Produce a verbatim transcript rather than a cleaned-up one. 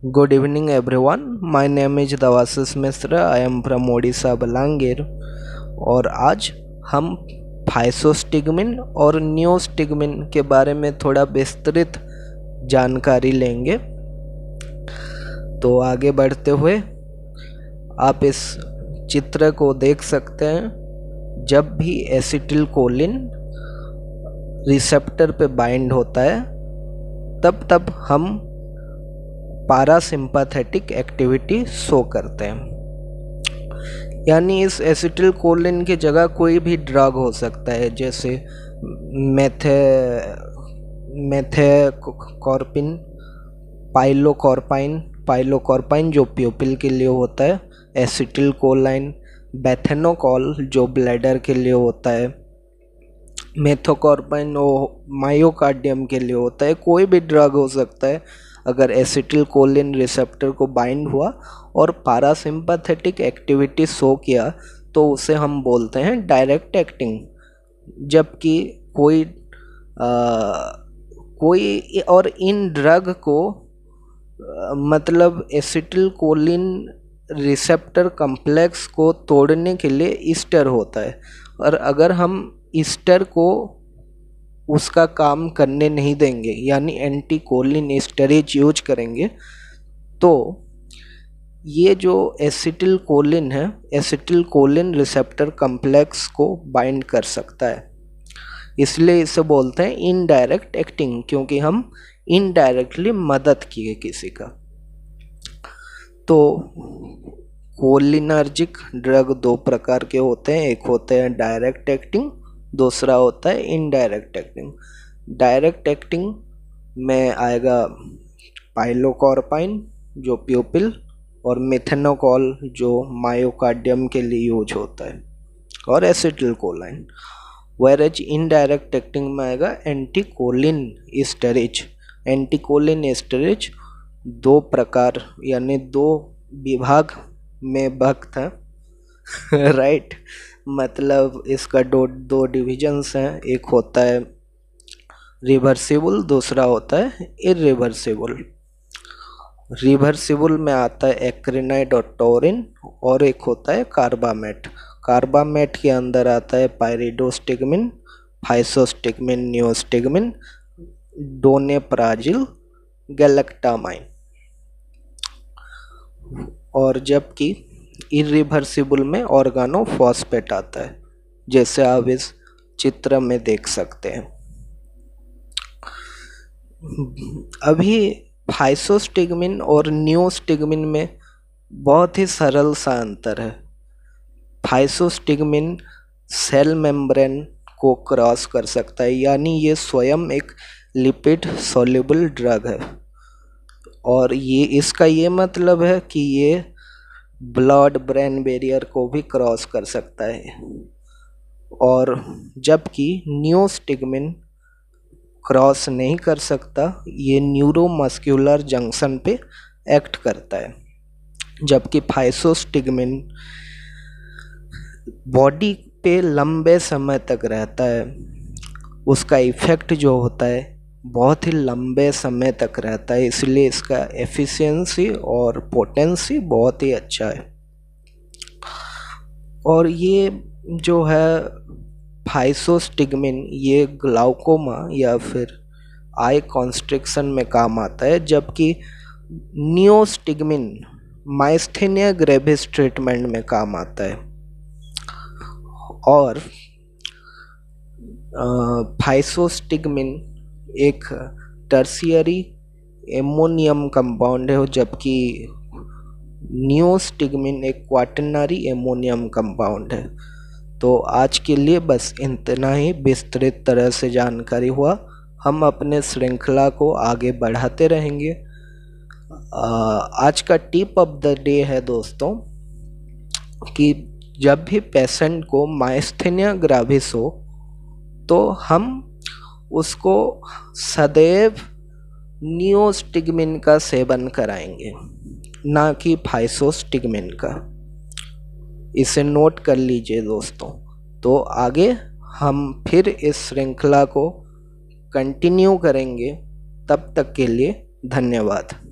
Good evening everyone. My name is Devashish Mishra. I am from Odisha Balangir और आज हम फाइसोस्टिग्मिन और नियोस्टिग्मिन के बारे में थोड़ा विस्तृत जानकारी लेंगे। तो आगे बढ़ते हुए आप इस चित्र को देख सकते हैं। जब भी एसिटिल कोलिन रिसेप्टर पे बाइंड होता है तब तब हम पारासिम्पैथेटिक एक्टिविटी शो करते हैं। यानी इस एसिटिल कोलिन की जगह कोई भी ड्रग हो सकता है, जैसे मेथे मेथेकॉर्पिन, पाइलोकॉर्पाइन पाइलोकॉर्पाइन जो प्यूपिल के लिए होता है, एसिटिल कोलाइन, बेथेनोकॉल जो ब्लैडर के लिए होता है, मेथोकॉर्पाइन वो मायोकार्डियम के लिए होता है। कोई भी ड्रग हो सकता है अगर एसिटिल कोलिन रिसेप्टर को बाइंड हुआ और पारासिम्पैथेटिक एक्टिविटी शो किया तो उसे हम बोलते हैं डायरेक्ट एक्टिंग। जबकि कोई आ, कोई और इन ड्रग को आ, मतलब एसिटिल कोलिन रिसेप्टर कम्प्लेक्स को तोड़ने के लिए ईस्टर होता है, और अगर हम ईस्टर को उसका काम करने नहीं देंगे यानी एंटी कोलिन एस्टरेज यूज करेंगे तो ये जो एसिटिल कोलिन है एसिटिल कोलिन रिसेप्टर कम्प्लेक्स को बाइंड कर सकता है। इसलिए इसे बोलते हैं इनडायरेक्ट एक्टिंग, क्योंकि हम इनडायरेक्टली मदद किए किसी का। तो कोलिनर्जिक ड्रग दो प्रकार के होते हैं, एक होते हैं डायरेक्ट एक्टिंग, दूसरा होता है इनडायरेक्ट एक्टिंग। डायरेक्ट एक्टिंग में आएगा पाइलोकॉर्पाइन जो प्यूपिल और मेथेनोकॉल जो मायोकार्डियम के लिए यूज होता है, और acetylcholine. Whereas indirect acting में आएगा एंटीकोलिन एस्टरेज। एंटीकोलिन एस्टरेज दो प्रकार यानी दो विभाग में विभक्त है राइट मतलब इसका दो दो डिविजन्स हैं, एक होता है रिवर्सिबल, दूसरा होता है इरिवर्सिबल। रिवर्सिबल में आता है एक्रिनाइड और टोरिन, और एक होता है कार्बामेट। कार्बामेट के अंदर आता है पाइरिडोस्टिग्मिन, फाइसोस्टिग्मिन, नियोस्टिग्मिन, डोनेप्राजिल, गैलेक्टामाइन। और जबकि इरिवर्सिबल में ऑर्गेनोफॉस्फेट आता है, जैसे आप इस चित्र में देख सकते हैं। अभी फाइसोस्टिग्मिन और नियोस्टिग्मिन में बहुत ही सरल सा अंतर है। फाइसोस्टिग्मिन सेल मेम्ब्रेन को क्रॉस कर सकता है, यानी ये स्वयं एक लिपिड सॉल्युबल ड्रग है, और ये इसका ये मतलब है कि ये ब्लड ब्रेन बैरियर को भी क्रॉस कर सकता है। और जबकि नियोस्टिग्मिन क्रॉस नहीं कर सकता, ये न्यूरोमस्कुलर जंक्शन पे एक्ट करता है। जबकि फाइसोस्टिग्मिन बॉडी पे लंबे समय तक रहता है, उसका इफेक्ट जो होता है बहुत ही लंबे समय तक रहता है, इसलिए इसका एफिशिएंसी और पोटेंसी बहुत ही अच्छा है। और ये जो है फाइसोस्टिग्मिन ये ग्लाउकोमा या फिर आई कॉन्स्ट्रिक्शन में काम आता है, जबकि नियोस्टिग्मिन माइस्थेनिया ग्रेविस ट्रीटमेंट में काम आता है। और फाइसोस्टिग्मिन एक टर्शियरी एमोनियम कंपाउंड है, जबकि नियोस्टिग्मिन एक क्वाटरनरी एमोनियम कंपाउंड है। तो आज के लिए बस इतना ही विस्तृत तरह से जानकारी हुआ। हम अपने श्रृंखला को आगे बढ़ाते रहेंगे। आज का टिप ऑफ द डे है दोस्तों कि जब भी पेशेंट को माइस्थेनिया ग्रेविस हो तो हम उसको सदैव नियोस्टिग्मिन का सेवन कराएंगे, ना कि फाइसोस्टिग्मिन का। इसे नोट कर लीजिए दोस्तों। तो आगे हम फिर इस श्रृंखला को कंटिन्यू करेंगे। तब तक के लिए धन्यवाद।